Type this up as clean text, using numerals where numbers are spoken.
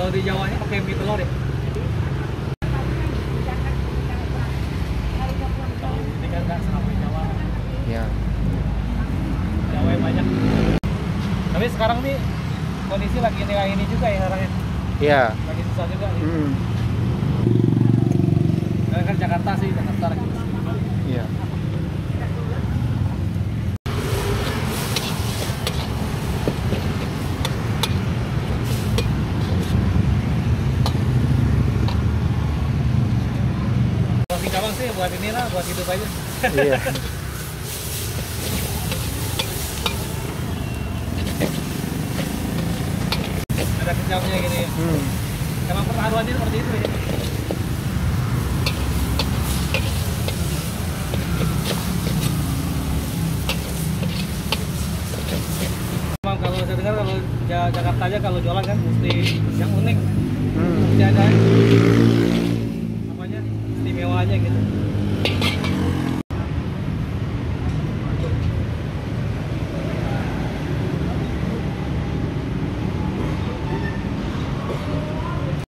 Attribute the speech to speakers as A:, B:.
A: kalau di Jawanya pakai mie telur ya. Ini kan nggak seramai Jawa.
B: Ya.
A: Jawa yang banyak. Tapi sekarang nih kondisi lagi kayak ini juga ya orangnya.
B: Iya.
A: Lagi susah juga nih.
B: Hmm.
A: Karena kan Jakarta lagi.
B: Iya.
A: Buat Singkawang sih buat inilah, buat hidup aja.
B: Iya.
A: Ada kecapnya gini ya. Emang pertaruhannya seperti itu ya. Emang kalau saya dengar kalau Jakarta aja kalau jualan kan mesti yang unik. Mesti ada